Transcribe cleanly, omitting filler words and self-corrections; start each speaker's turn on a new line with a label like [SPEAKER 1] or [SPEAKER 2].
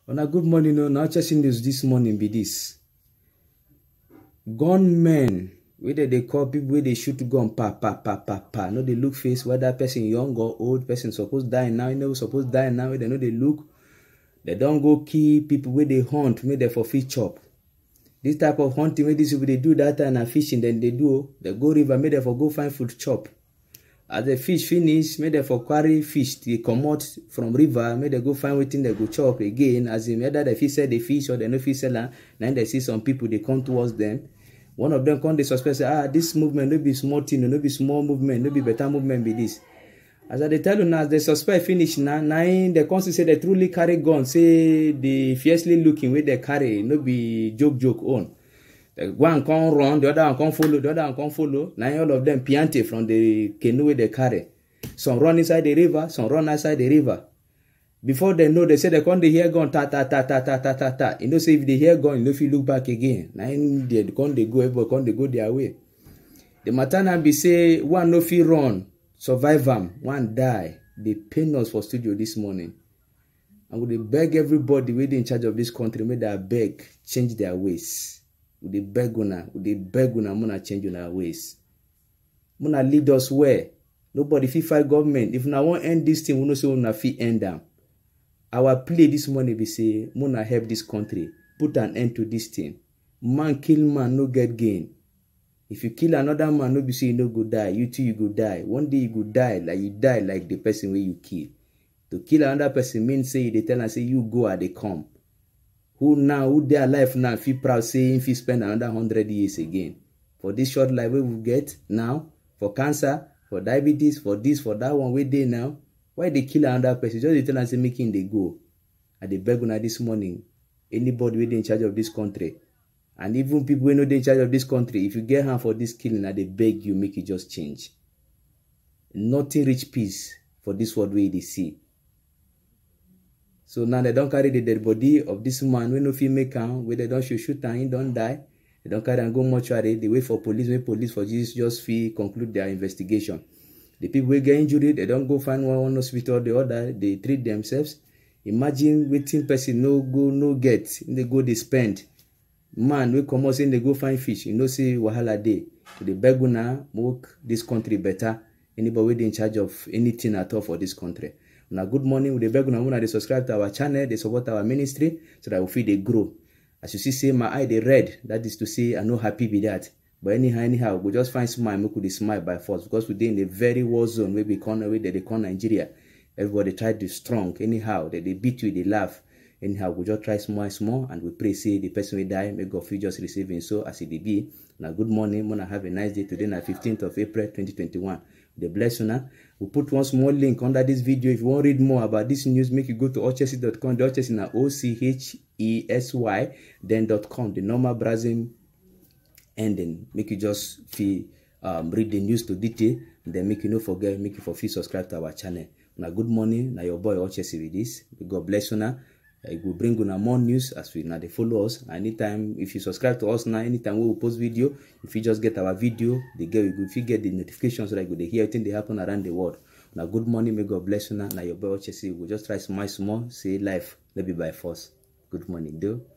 [SPEAKER 1] On a good morning, no. Now chasing news this morning be this. Gunmen, whether they call people where they shoot gun, pa. No, they look face whether person young or old, person supposed die now, you know supposed die now. They know they look. They don't go kill people where they hunt, make them for fish chop. This type of hunting where these people they do that and fishing, then they do. They go river, make them for go find food chop. As the fish finish, make them for carry fish. They come out from river, make them go find waiting they go chop again. As in whether the fish sell the fish or they no fish seller, then they see some people they come towards them. One of them come they suspect say, this movement no be small thing, no be small movement, no be better movement be this. As I tell you now, the suspect finish now, they come to say they truly carry gun, say the fiercely looking where they carry, no be joke on. The one come run, the other one come follow, the other one come follow. Now all of them piante from the canoe where they carry. Some run inside the river, some run outside the river. Before they know, they say they come they hear gun, ta. You know, say if they hear gun, you know if you look back again. Now they come they go, everybody come they go their way. The matter now be say one no fit run, survive them, one die. They pain us for studio this morning. And we beg everybody within in charge of this country, make they beg, change their ways. We beg una, muna change una ways. Muna lead us where? Nobody fit fight government. If una want end this thing, we know say una fit end them. Our play this morning be say, muna help this country, put an end to this thing. Man kill man, no get gain. If you kill another man, no be say you no go die. You too, you go die. One day you go die like the person where you kill. To kill another person means say they tell and say you go and they come. Who their life now feel proud saying if you spend another 100 years again. For this short life we will get now, for cancer, for diabetes, for this, for that one we dey now. Why they kill another person? Just they tell and say making they go. And they beg una this morning. Anybody who in charge of this country. And even people who know they in charge of this country, if you get harm for this killing, and they beg you, make it just change. Nothing reach peace for this world way they see. So now they don't carry the dead body of this man when no fit make am, where they don't shoot and he don't die. They don't carry and go mortuary. They wait for police, when police for Jesus just feel conclude their investigation. The people who get injured, they don't go find one hospital or the other. They treat themselves. Imagine waiting person no go no get. They go they spend. Man we come out saying they go find fish. You know say wahala day. They beg una make this country better. Anybody in charge of anything at all for this country. Now, good morning. We beg una they subscribe to our channel, they support our ministry, so that we feel they grow. As you see, say my eye they red. That is to say, I'm not happy with that. But anyhow, we just find smile. We could smile by force because we're in a very war zone where we call Nigeria. Everybody try to strong. Anyhow, they beat you, they laugh. Anyhow, we just try small, and we pray say the person will die. May God feel just receiving so as it be. Now, good morning. Wanna have a nice day today, na 15th of April 2021. The bless you now. We'll put one small link under this video. If you want to read more about this news, make you go to ochesy.com. The Ochesy na OCHESY, then .com. The normal browsing ending. Make you just feel read the news to detail. And then make you no forget, make you for free subscribe to our channel. Now good morning. Now your boy Ochesy with this. God bless you now. It will bring you more news as we now they follow us. Anytime if you subscribe to us now, anytime we will post video, if you just get our video, if you get the notifications, like they hear everything they happen around the world. Now good morning, may God bless you now. Now your boy Ochesy will just try small, say life, maybe by force. Good morning, though.